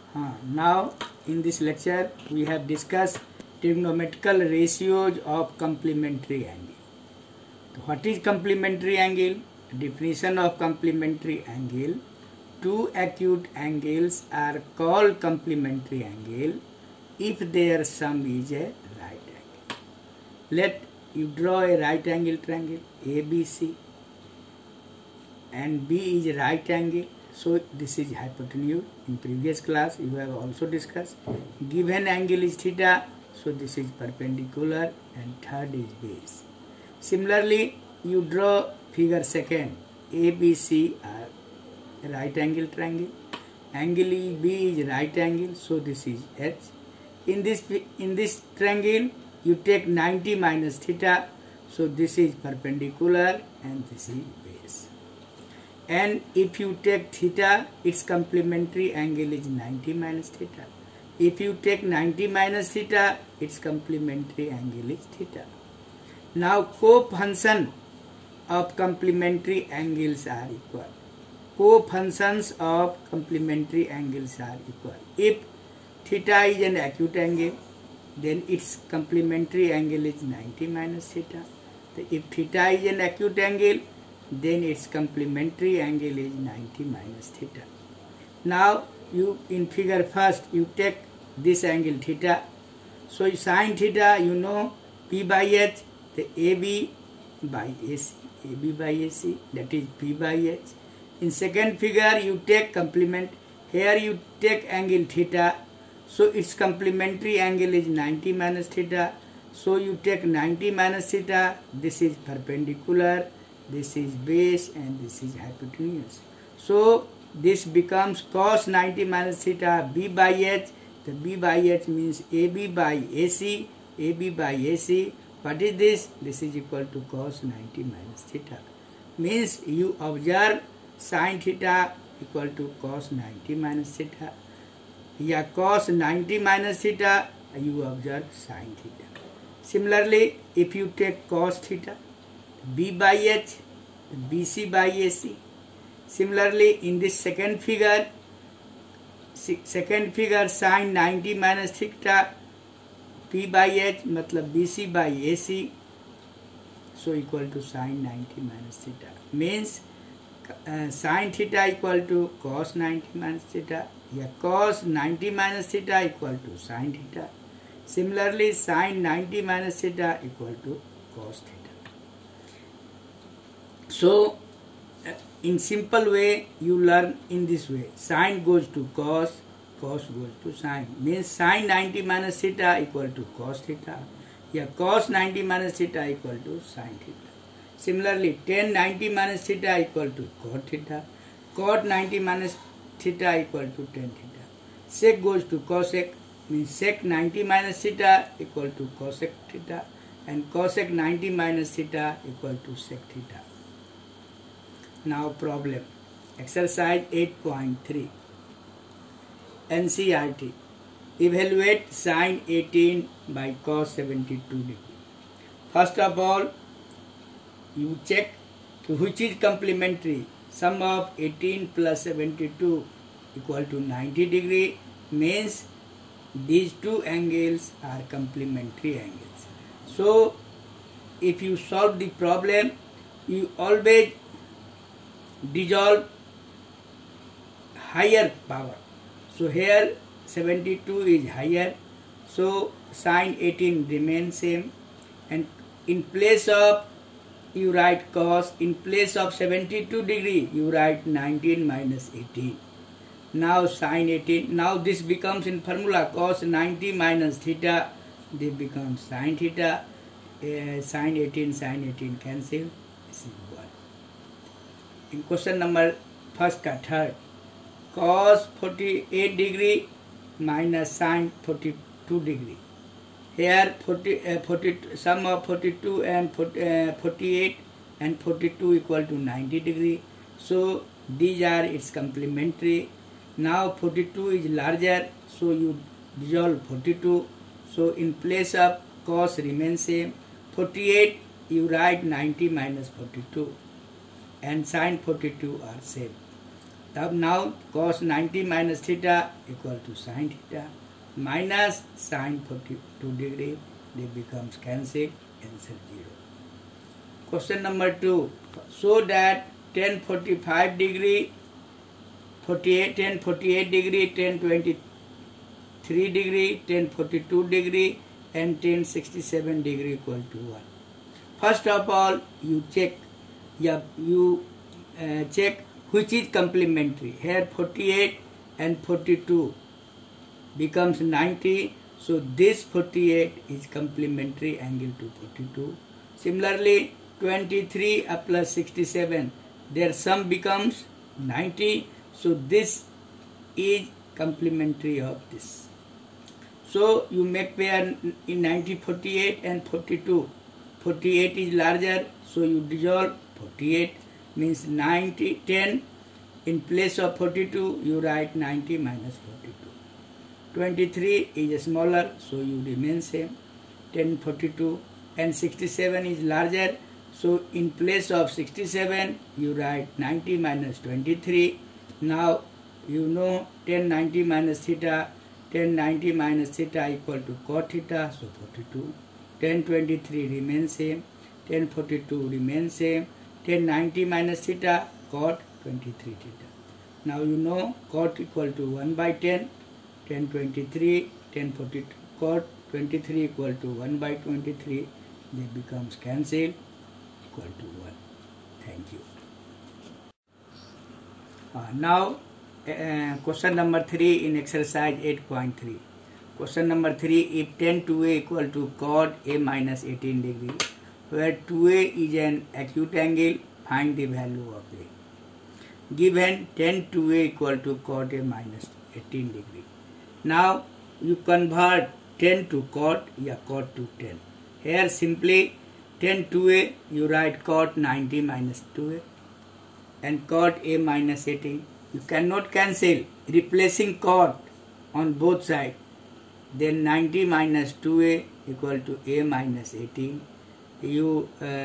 Now in this lecture we have discussed trigonometrical ratios of complementary angle. So what is complementary angle? Definition of complementary angle: two acute angles are called complementary angle if their sum is a right angle. Let you draw a right angle triangle ABC and B is a right angle. So this is hypotenuse. In previous class you have also discussed. Given angle is theta, so this is perpendicular and third is base. Similarly, you draw figure second. ABC are right angle triangle. Angle B is right angle, so this is H. In this triangle, you take 90 minus theta, so this is perpendicular and this is base. And if you take theta, its complementary angle is 90 minus theta. If you take 90 minus theta, its complementary angle is theta. Now co-function of complementary angles are equal. Co-functions of complementary angles are equal. If theta is an acute angle, then its complementary angle is 90 minus theta. If theta is an acute angle, then its complementary angle is 90 minus theta. Now you in figure first you take this angle theta. So sin theta, you know P by H, the AB by AC, AB by AC, that is P by H. In second figure you take complement. Here you take angle theta. So its complementary angle is 90 minus theta. So you take 90 minus theta. This is perpendicular, this is base, and this is hypotenuse. So this becomes cos 90 minus theta B by H. The B by H means AB by AC, AB by AC. What is this? This is equal to cos 90 minus theta. Means you observe sin theta equal to cos 90 minus theta. Yeah, cos 90 minus theta, you observe sin theta. Similarly, if you take cos theta, B by H, BC by AC. Similarly, in this second figure sin 90 minus theta, P by H, matlab BC by AC, so equal to sin 90 minus theta. Means sin theta equal to cos 90 minus theta. Yeah, cos 90 minus theta equal to sin theta. Similarly, sin 90 minus theta equal to cos theta. So, in simple way, you learn in this way. Sin goes to cos, cos goes to sin. Means sin 90 minus theta equal to cos theta. Yeah, cos 90 minus theta equal to sin theta. Similarly, tan 90 minus theta equal to cot theta. Cot 90 minus theta equal to tan theta. Sec goes to cosec, means sec 90 minus theta equal to cosec theta, and cosec 90 minus theta equal to sec theta. Now problem. Exercise 8.3. NCERT. Evaluate sin 18 by cos 72 degree. First of all, you check which is complementary. Sum of 18 plus 72 equal to 90 degree means these two angles are complementary angles. So if you solve the problem, you always dissolve higher power. So here 72 is higher, so sin 18 remains same, and in place of you write cos, in place of 72 degree you write 19 minus 18. Now sin 18, now this becomes in formula cos 90 minus theta, they become sin theta. Sin 18 cancel, this is 1. In question number first ka third, cos 48 degree minus sin 42 degree. Here sum of 42 and 48 and 42 equal to 90 degree. So these are its complementary. Now 42 is larger, so you dissolve 42. So in place of cos remains same. 48 you write 90 minus 42, and sin 42 are same. Now cos 90 minus theta equal to sin theta minus sin 42 degree. They becomes cancelled. Answer 0. Question number 2. So that tan 45 degree, 48 degree, tan 23 degree, tan 42 degree, and tan 67 degree equal to 1. First of all, you check. Check which is complementary. Here 48 and 42 becomes 90. So this 48 is complementary angle to 42. Similarly, 23 plus 67, their sum becomes 90. So this is complementary of this. So you make pair in 90, 48 and 42. 48 is larger, so you dissolve 48, means 90, 10. In place of 42, you write 90 minus 42. 23 is smaller, so you remain same, 10, 42. And 67 is larger, so in place of 67, you write 90 minus 23. Now, you know tan 90 minus theta, tan 90 minus theta equal to cot theta, so 42. Tan 23 remains same, tan 42 remains same, tan 90 minus theta, cot 23 theta. Now you know cot equal to 1 by 10, tan 23, tan 42, cot 23 equal to 1 by 23, they becomes cancelled, equal to 1. Thank you. Now question number 3 in exercise 8.3. Question number 3, if tan 2a equal to cot a minus 18 degree, where 2a is an acute angle, find the value of a. Given tan 2a equal to cot a minus 18 degree. Now you convert tan to cot, cot to tan. Here simply tan 2a, you write cot 90 minus 2a and cot a minus 18. You cannot cancel, replacing cot on both sides. Then 90 minus 2a equal to a minus 18. You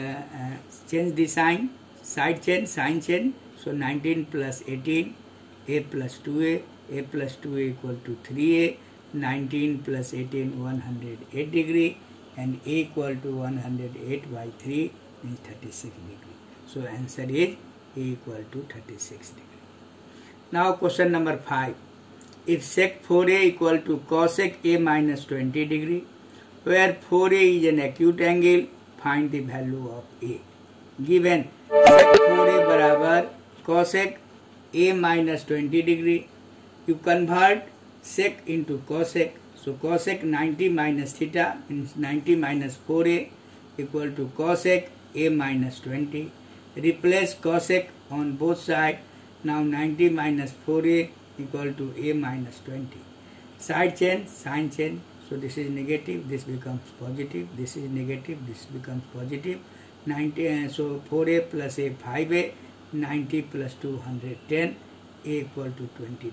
change the sign, side change, sign change. So 19 plus 18, a plus 2a plus 2a equal to 3a. 19 plus 18, 108 degree, and a equal to 108 by 3 means 36 degree. So answer is a equal to 36 degree. Now question number 5. If sec 4a equal to cosec a minus 20 degree, where 4a is an acute angle, find the value of a. Given sec 4a barabar cosec a minus 20 degree, you convert sec into cosec. So cosec 90 minus theta means 90 minus 4a equal to cosec a minus 20. Replace cosec on both sides. Now 90 minus 4a equal to a minus 20. Side change, sign change. So this is negative, this becomes positive. This is negative, this becomes positive. 90. So 4a plus a 5a. 90 plus 210. A equal to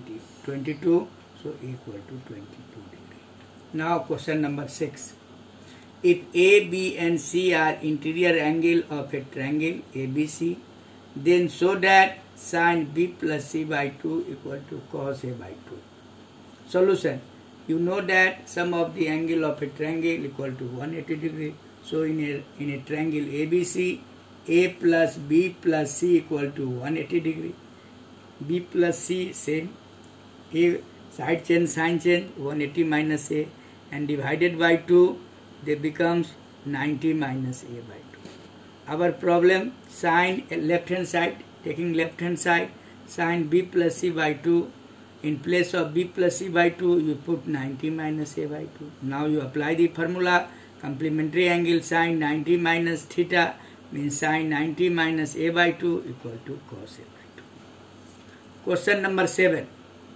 22. So a equal to 22 degree. Now question number 6. If A, B and C are interior angle of a triangle ABC, then show that sin B plus C by 2 equal to cos A by 2. Solution. You know that sum of the angle of a triangle equal to 180 degree. So in a triangle ABC, A plus B plus C equal to 180 degree. B plus C same. A side change, sign change, 180 minus A, and divided by 2, they becomes 90 minus A by 2. Our problem, sin left hand side, taking left hand side, sin B plus C by 2. In place of B plus C by 2, you put 90 minus A by 2. Now you apply the formula, complementary angle sin 90 minus theta means sin 90 minus A by 2 equal to cos A by 2. Question number 7.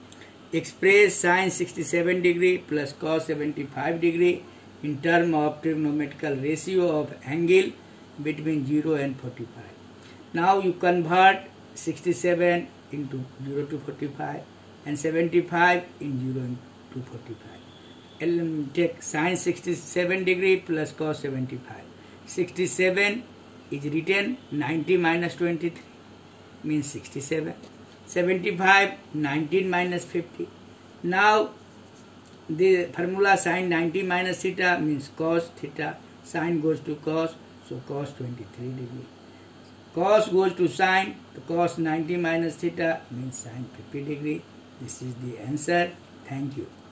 Express sin 67 degree plus cos 75 degree in term of trigonometrical ratio of angle between 0 and 45. Now you convert 67 into 0 to 45 and 75 in 0 to 45. Take sin 67 degree plus cos 75. 67 is written 90 minus 23 means 67. 75, 19 minus 50. Now the formula sin 90 minus theta means cos theta. Sin goes to cos, so cos 23 degree. Cos goes to sin, so cos 90 minus theta means sin 50 degree. This is the answer. Thank you.